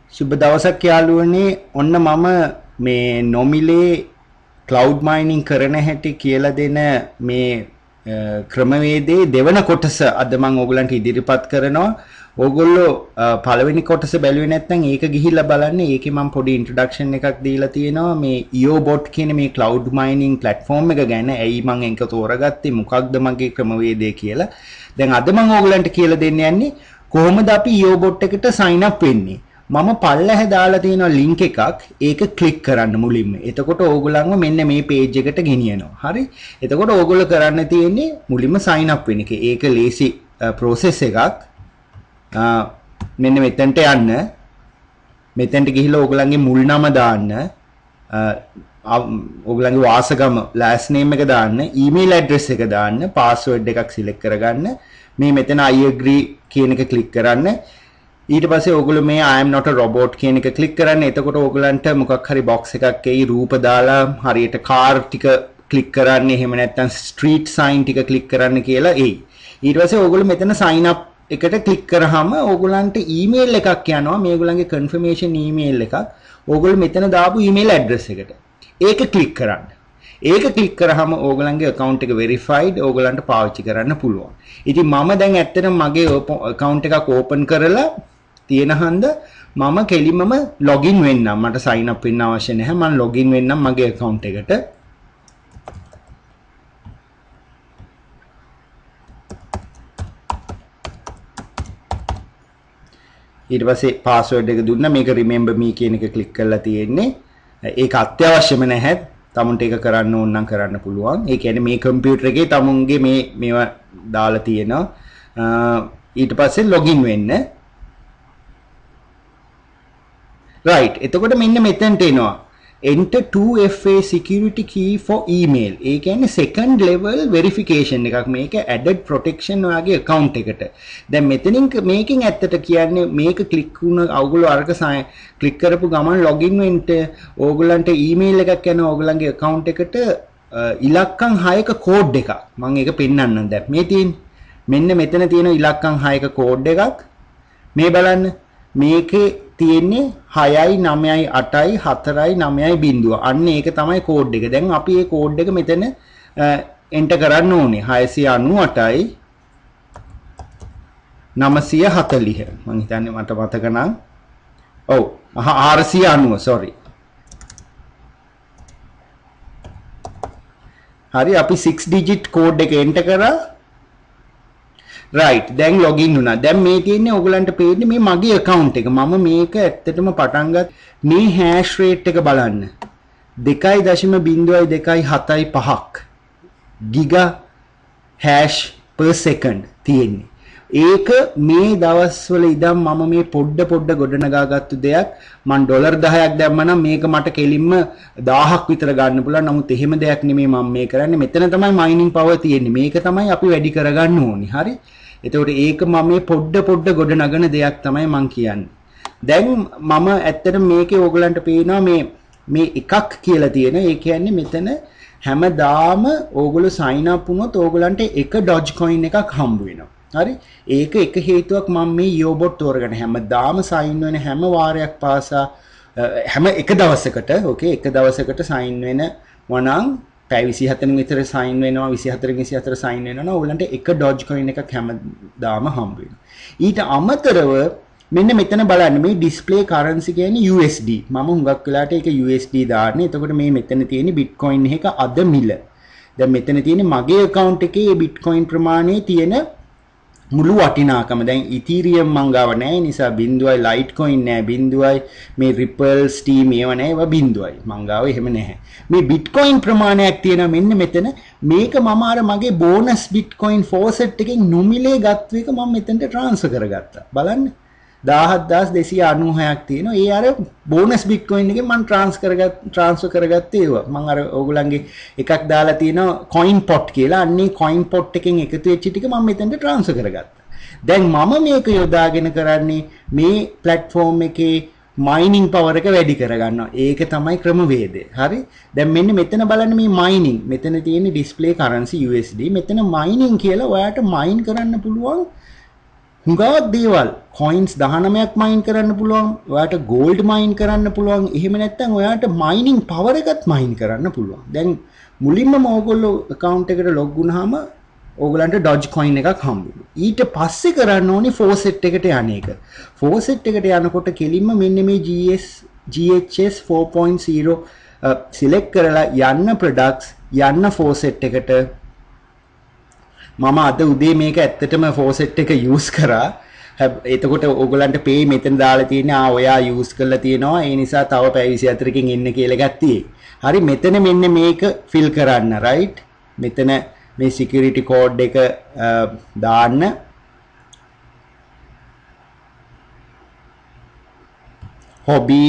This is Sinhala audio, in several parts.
සුබ දවසක් යාළුවනේ. ඔන්න මම මේ නොමිලේ ක්ලවුඩ් මයිනින් කරන හැටි කියලා දෙන මේ ක්‍රමවේදයේ දෙවන කොටස අද මම ඕගලන්ට ඉදිරිපත් කරනවා. ඕගොල්ලෝ පළවෙනි කොටස බැලුවේ නැත්නම් ඒක ගිහිල්ලා බලන්න. ඒකේ මම පොඩි ඉන්ට්‍රොඩක්ෂන් එකක් දීලා තියෙනවා මේ EOBOT කියන මේ ක්ලවුඩ් මයිනින් ප්ලැට්ෆෝම් එක ගැන. ඇයි මම ඒක තෝරගත්තේ, මොකක්ද මගේ ක්‍රමවේදය කියලා. දැන් අද මම ඕගලන්ට කියලා දෙන්න යන්නේ කොහොමද අපි EOBOT එකට sign up වෙන්නේ. මම පල්ලෙහ දාලා තියෙන ලින්ක් එකක්, ඒක ක්ලික් කරන්න මුලින්ම. එතකොට ඕගොල්ලන්ව මෙන්න මේ පේජ් එකට ගෙනියනවා. හරි. එතකොට ඕගොල්ලෝ කරන්න තියෙන්නේ මුලින්ම sign up වෙන එක. ඒක ලේසි process එකක්. මෙන්න මෙතනට යන්න. මෙතනට ගිහිල්ලා ඕගොල්ලන්ගේ මුල් නම දාන්න. ඕගොල්ලන්ගේ වාසගම last name එක දාන්න, email address එක දාන්න, password එකක් select කරගන්න. මේ මෙතන I agree කියන එක ක්ලික් කරන්න. ඊට පස්සේ ඕගොල්ලෝ මේ I am not a robot කියන එක ක්ලික් කරන්න. එතකොට ඕගොල්ලන්ට මොකක් හරි box එකක් එයි, රූප දාලා හරියට car ටික ක්ලික් කරන්න, එහෙම නැත්නම් street sign ටික ක්ලික් කරන්න කියලා එයි. ඊට පස්සේ ඕගොල්ලෝ මෙතන sign up එකට ක්ලික් කරාම ඕගොල්ලන්ට email එකක් යනවා, මේගොල්ලන්ගේ confirmation email එකක්. ඕගොල්ලෝ මෙතන දාපු email address එකට. ඒක ක්ලික් කරන්න. ඒක ක්ලික් කරාම ඕගොල්ලන්ගේ account එක verified, ඕගොල්ලන්ට පාවිච්චි කරන්න පුළුවන්. ඉතින් මම දැන් ඇත්තටම මගේ account එකක් open කරලා තියෙන හන්ද මම කෙලින්මම login වෙන්නම්. මට sign up වෙන්න අවශ්‍ය නැහැ. මම login වෙන්නම් මගේ account එකට. ඊට පස්සේ password එක දුන්නා. මේක remember me කියන එක ක්ලික් කරලා තියෙන්නේ. ඒක අත්‍යවශ්‍යම නැහැ. තමුන්ට ඒක කරන්න ඕන නම් කරන්න පුළුවන්. ඒ කියන්නේ මේ කම්පියුටර් එකේ තමුන්ගේ මේවා දාලා තියෙනවා. ඊට පස්සේ login වෙන්න. right. එතකොට මෙන්න මෙතනට එනවා enter 2FA security key for email. ඒ කියන්නේ second level verification එකක්. මේක added protection ඔයාගේ account එකට. දැන් මෙතනින් මේකෙන් ඇත්තට කියන්නේ මේක ක්ලික් වුණ ඕගොල්ලෝ අරක ක්ලික් කරපු ගමන් login වෙන්න ඕගොල්ලන්ට email එකක් යනවා ඕගොල්ලන්ගේ account එකට ඉලක්කම් 6ක කෝඩ් එකක්. මම ඒක පෙන්නන්නම් දැන්. මේ තියෙන්නේ මෙන්න මෙතන තියෙන ඉලක්කම් 6ක කෝඩ් එකක්. මේ බලන්න. මේකේ තියෙන්නේ 6යි 9යි 8යි 4යි 9යි බිංදුව. අන්න ඒක තමයි කෝඩ් එක. දැන් අපි මේ කෝඩ් එක මෙතන එන්ටර් කරන්න ඕනේ. 698යි 940. මම හිතන්නේ මට මතක නම් ඔව් 490 sorry. හරි, අපි 6 digit කෝඩ් එක එන්ටර් කරා. right. දැන් login වුණා. දැන් මේ තියෙන්නේ ඕගලන්ට පේන්නේ මේ මගේ account එක. මම මේක ඇත්තටම පටන් ගත්ත මේ hash rate එක බලන්න. 2.0275ක් giga hash per second තියෙන්නේ. ඒක මේ දවස්වල ඉඳන් මම මේ පොඩ ගොඩනගාගත්තු දෙයක්. මම ඩොලර් 10ක් දැම්මනම් මේක මට කෙලින්ම 1000ක් විතර ගන්න පුළුවන්. නමුත් එහෙම දෙයක් නෙමෙයි මම මේ කරන්නේ. මෙතන තමයි mining power තියෙන්නේ. මේක තමයි අපි වැඩි කරගන්න ඕනේ. හරි. එතකොට ඒක මම මේ පොඩ ගොඩනගන දෙයක් තමයි මම කියන්නේ. දැන් මම ඇත්තටම මේකේ ඕගලන්ට පේනවා මේ එකක් කියලා තියෙන. ඒ කියන්නේ මෙතන හැමදාම ඕගොල්ලෝ sign up වුණොත් ඕගලන්ට එක Dogecoin එකක් හම්බ වෙනවා. හරි. ඒක එක හේතුවක් මම මේ EOBOT තෝරගෙන හැමදාම sign වෙන හැම වාරයක් පාසා හැම එක දවසකට එක දවසකට sign වෙනවා නම් පැය 27 විතර sign වෙනවා, 24 sign වෙනවා. ඕගලන්ට එක Dogecoin එකක් හැමදාම හම්බ වෙනවා. ඊට අමතරව මෙන්න මෙතන බලන්න මේ display currency කියන්නේ USD. මම හුඟක් වෙලාට ඒක USD දාන්නේ. එතකොට මේ මෙතන තියෙන Bitcoin එක අද මිල. දැන් මෙතන තියෙන මගේ account එකේ මේ Bitcoin ප්‍රමාණය තියෙන මුළු වටිනාකම. දැන් Ethereum මං ගාව නැහැ නිසා 0යි, Litecoin නැහැ 0යි, මේ Ripple, Steam ඒව නැහැ, ඒවා 0යි. මං ගාව එහෙම නැහැ. මේ Bitcoin ප්‍රමාණයක් තියෙනවා මෙන්න මෙතන. මේක මම අර මගේ bonus Bitcoin faucet එකෙන් නොමිලේ ගත්ත එක මම මෙතනට transfer කරගත්තා. බලන්න. 17296ක් තියෙනවා. ඒ අර bonus Bitcoin එකෙන් මම transfer කරගත්තේ ඒවා. මම අර ඕගොල්ලන්ගේ එකක් දාලා තියෙනවා coin pot කියලා. අන්නේ coin pot එකෙන් එකතු වෙච්ච ටික මම මෙතනට transfer කරගත්තා. දැන් මම මේක යොදාගෙන කරන්නේ මේ platform එකේ mining power එක වැඩි කරගන්නවා. ඒක තමයි ක්‍රමවේදය. හරි. දැන් මෙන්න මෙතන බලන්න මේ mining. මෙතන තියෙන display currency USD. මෙතන mining කියලා ඔයාට mine කරන්න පුළුවන් හුඟක් දේවල් coins 19ක් mine කරන්න පුළුවන්. ඔයාට gold mine කරන්න පුළුවන්. එහෙම නැත්නම් ඔයාට mining power එකත් mine කරන්න පුළුවන්. දැන් මුලින්ම ඕගොල්ලෝ account එකට log වුණාම ඕගලන්ට Dogecoin එකක් හම්බුනේ. ඊට පස්සේ කරන්න ඕනේ faucet එකට යන එක. faucet එකට යනකොට කෙලින්ම මෙන්න මේ GHS 4.0 select කරලා යන්න products යන්න faucet එකට. මම අද උදේ මේක ඇත්තටම faucet එක use කරා. එතකොට ඕගලන්ට pay මෙතන දාලා තියෙන්නේ ඔයා use කරලා තියෙනවා. ඒ නිසා තව පැය 24කින් එන්න කියලා එකක් තියෙයි. හරි මෙතන මෙන්න මේක fill කරන්න right. මෙතන මේ security code එක දාන්න. hobby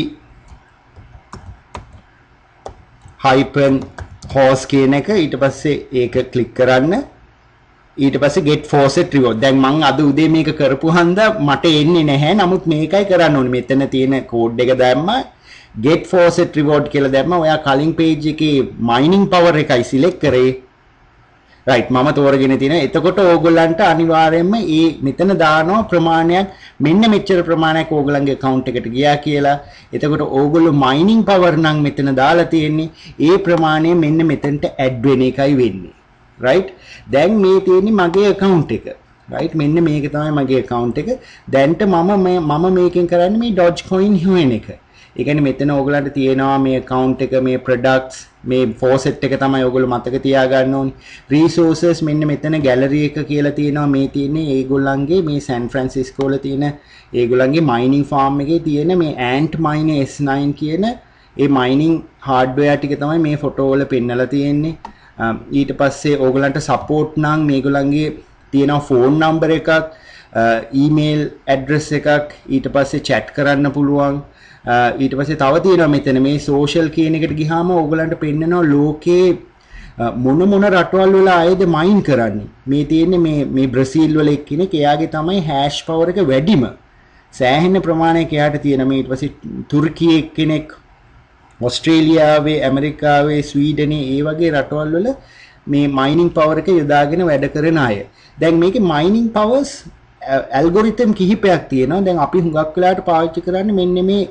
hyphen horse කියන එක ඊට පස්සේ ඒක click කරන්න. ඊට පස්සේ get faucet reward. දැන් මම අද උදේ මේක කරපු හන්දා මට එන්නේ නැහැ. නමුත් මේකයි කරන්න ඕනේ. මෙතන තියෙන code එක දැම්මා get faucet reward කියලා දැම්මා. ඔයා කලින් page එකේ mining power එකයි select කරේ. right මම තෝරගෙන තියෙනවා. එතකොට ඕගොල්ලන්ට අනිවාර්යයෙන්ම මේ මෙතන දානවා ප්‍රමාණයක් මෙන්න මෙච්චර ප්‍රමාණයක් ඕගොල්ලන්ගේ account එකට ගියා කියලා. එතකොට ඕගොල්ලෝ mining power නම් මෙතන දාලා තියෙන්නේ. ඒ ප්‍රමාණය මෙන්න මෙතනට add වෙන එකයි වෙන්නේ. right දැන් මේ තියෙන්නේ මගේ account එක. right මෙන්න මේක තමයි මගේ account එක. දැන්ට මම මේකෙන් කරන්නේ මේ Dogecoin හොයන එක. ඒ කියන්නේ මෙතන ඕගලන්ට තියෙනවා මේ account එක මේ products මේ faucet එක තමයි ඕගොල්ලෝ මතක තියාගන්න ඕනේ. resources මෙන්න මෙතන gallery එක කියලා තියෙනවා. මේ තියෙන්නේ ඒගොල්ලන්ගේ මේ San Francisco වල තියෙන ඒගොල්ලන්ගේ mining farm එකේ තියෙන මේ ant mine S9 කියන ඒ mining hardware ටික තමයි මේ photo වල පෙන්නලා තියෙන්නේ. ඊට පස්සේ ඕගලන්ට support නම් මේගොල්ලන්ගේ තියෙනවා phone number එකක් email address එකක් ඊට පස්සේ chat කරන්න පුළුවන්. ඊට පස්සේ තව තියෙනවා මෙතන මේ social කියන එකට ගියාම ඕගලන්ට පෙන්නනවා ලෝකේ මොන රටවල් වල ආයේද mine කරන්නේ. මේ තියෙන්නේ මේ බ්‍රසීල් වල එක්කෙනෙක් එයාගේ තමයි hash power එක වැඩිම. සෑහෙන ප්‍රමාණයක් එයාට තියෙන මේ ඊට පස්සේ තුර්කියේ එක්කෙනෙක් ඔස්ට්‍රේලියාවේ ඇමරිකාවේ ස්වීඩනේ ඒ වගේ රටවල් වල මේ mining power එක යොදාගෙන වැඩ කරන අය. දැන් මේකේ mining powers algorithm කිහිපයක් තියෙනවා. දැන් අපි හුඟක් වෙලාවට පාවිච්චි කරන්නේ මෙන්න මේ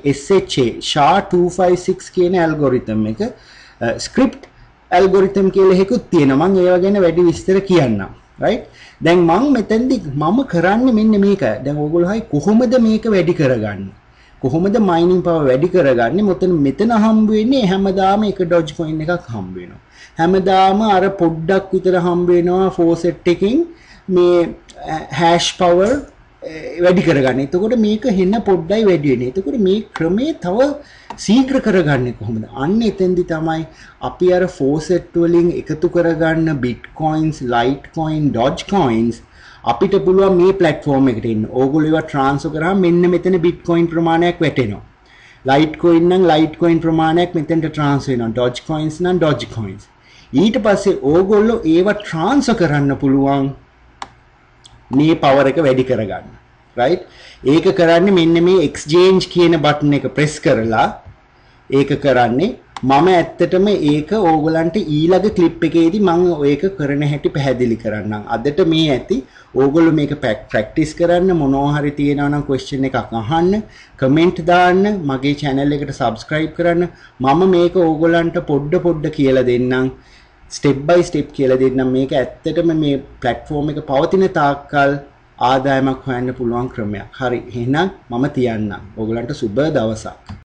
SHA-256 කියන algorithm එක. script algorithm කියලා එකකුත් තියෙනවා. මම ඒව ගැන වැඩි විස්තර කියන්නම්. right දැන් මම කරන්නේ මෙන්න මේක. දැන් ඕගොල්ලෝ හයි කොහොමද මේක වැඩි කරගන්නේ? කොහොමද mining power වැඩි කරගන්නේ? මෙතන හම්බ වෙන්නේ හැමදාම එක Dogecoin එකක් හම්බ වෙනවා. හැමදාම අර පොඩ්ඩක් විතර හම්බ වෙනවා faucet එකකින් මේ hash power වැඩි කරගන්න. එතකොට මේක හෙන්න පොඩ්ඩයි වැඩි වෙන්නේ. එතකොට මේ ක්‍රමේ තව ශීඝ්‍ර කරගන්නේ කොහොමද? අන්න එතෙන්දි තමයි අපි අර faucet වලින් එකතු කරගන්න bitcoins, litecoin, dogecoins අපිට පුළුවන් මේ platform එකට එන්න. ඕගොල්ලෝ ඒවා transfer කරාම මෙන්න මෙතන bitcoin ප්‍රමාණයක් වැටෙනවා. litecoin නම් litecoin ප්‍රමාණයක් මෙතෙන්ට transfer වෙනවා. dogecoins නම් dogecoins. ඊට පස්සේ ඕගොල්ලෝ ඒවා transfer කරන්න පුළුවන් මේ power එක වැඩි කරගන්න. right ඒක කරන්නේ මෙන්න මේ exchange කියන button එක press කරලා ඒක කරන්නේ මම ඇත්තටම ඒක ඕගලන්ට ඊළඟ ක්ලිප් එකේදී මම ඒක කරන හැටි පැහැදිලි කරන්නම්. අදට මේ ඇති ඕගොල්ලෝ මේක ප්‍රැක්ටිස් කරන්න මොනවා හරි තියෙනවා නම් question එකක් අහන්න, කමෙන්ට් දාන්න, මගේ channel එකට subscribe කරන්න. මම මේක ඕගලන්ට පොඩ කියලා දෙන්නම්. step by step කියලා දෙන්නම්. මේක ඇත්තටම මේ platform එක පවතින තාක්කල් ආදායමක් හොයන්න පුළුවන් ක්‍රමයක්. හරි එහෙනම් මම තියන්නම්. ඕගලන්ට සුබ දවසක්.